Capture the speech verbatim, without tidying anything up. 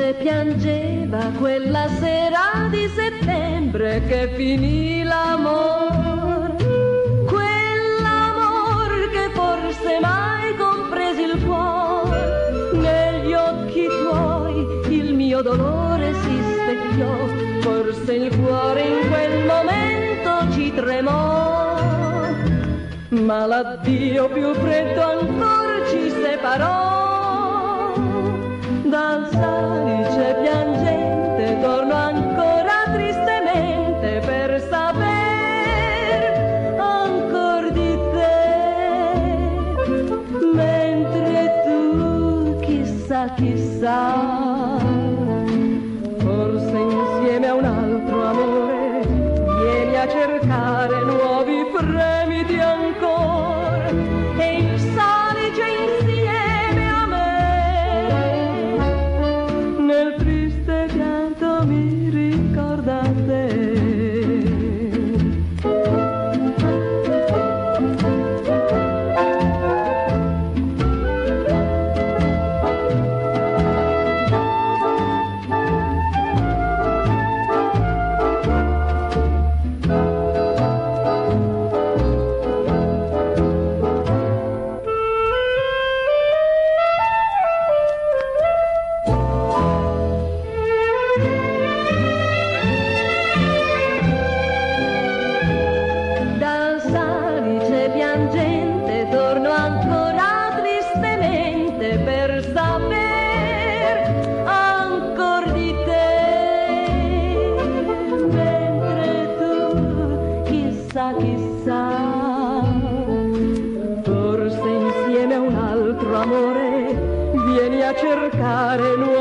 Salice piangeva quella sera di settembre che finì l'amor, quell'amor che forse mai compresi il cuore. Negli occhi tuoi il mio dolore si specchiò, forse il cuore in quel momento ci tremò, ma l'addio più freddo ancora ci separò. Dal Salice piangente torno ancora tristemente per saper ancor di te, mentre tu chissà chissà, forse insieme a un altro amore vieni a cercare nuovi fremiti ancora, e il Salice insieme a me nel triste pianto mi ricorda te. Torno ancora tristemente per saper ancor di te, mentre tu chissà chissà, forse insieme a un altro amore vieni a cercare nuovi